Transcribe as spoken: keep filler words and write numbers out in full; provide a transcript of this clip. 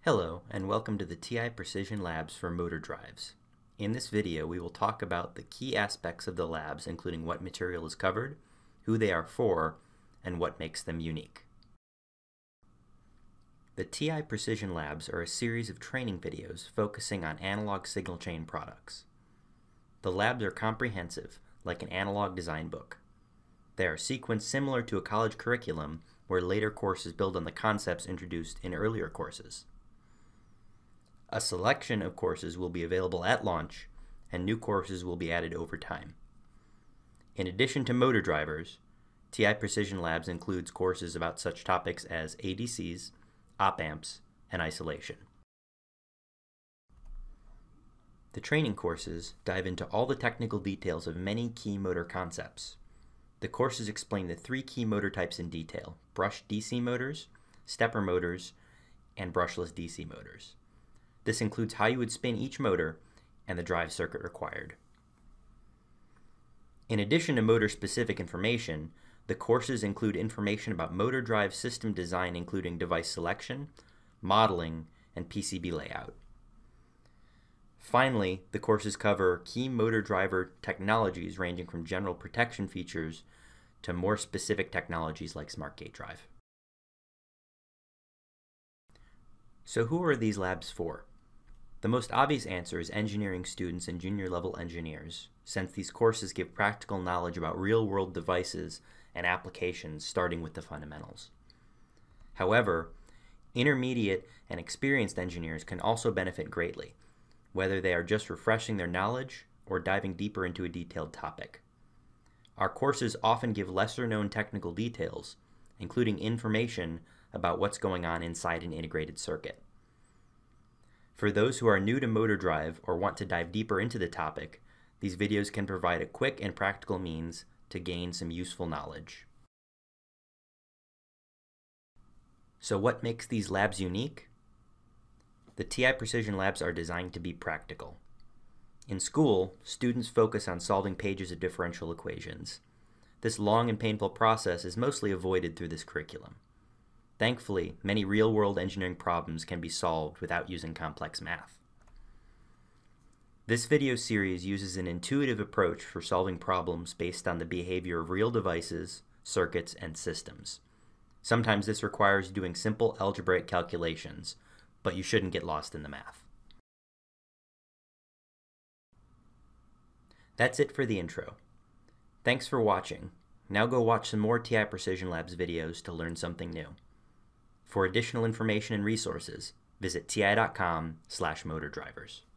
Hello, and welcome to the T I Precision Labs for motor drives. In this video, we will talk about the key aspects of the labs, including what material is covered, who they are for, and what makes them unique. The T I Precision Labs are a series of training videos focusing on analog signal chain products. The labs are comprehensive, like an analog design book. They are sequenced similar to a college curriculum, where later courses build on the concepts introduced in earlier courses. A selection of courses will be available at launch, and new courses will be added over time. In addition to motor drivers, T I Precision Labs includes courses about such topics as A D Cs, op-amps, and isolation. The training courses dive into all the technical details of many key motor concepts. The courses explain the three key motor types in detail: brushed D C motors, stepper motors, and brushless D C motors. This includes how you would spin each motor and the drive circuit required. In addition to motor-specific information, the courses include information about motor drive system design, including device selection, modeling, and P C B layout. Finally, the courses cover key motor driver technologies ranging from general protection features to more specific technologies like smart gate drive. So who are these labs for? The most obvious answer is engineering students and junior level engineers, since these courses give practical knowledge about real-world devices and applications starting with the fundamentals. However, intermediate and experienced engineers can also benefit greatly, whether they are just refreshing their knowledge or diving deeper into a detailed topic. Our courses often give lesser-known technical details, including information about what's going on inside an integrated circuit. For those who are new to motor drive or want to dive deeper into the topic, these videos can provide a quick and practical means to gain some useful knowledge. So what makes these labs unique? The T I Precision Labs are designed to be practical. In school, students focus on solving pages of differential equations. This long and painful process is mostly avoided through this curriculum. Thankfully, many real-world engineering problems can be solved without using complex math. This video series uses an intuitive approach for solving problems based on the behavior of real devices, circuits, and systems. Sometimes this requires doing simple algebraic calculations, but you shouldn't get lost in the math. That's it for the intro. Thanks for watching. Now go watch some more T I Precision Labs videos to learn something new. For additional information and resources, visit T I dot com slash motor drivers.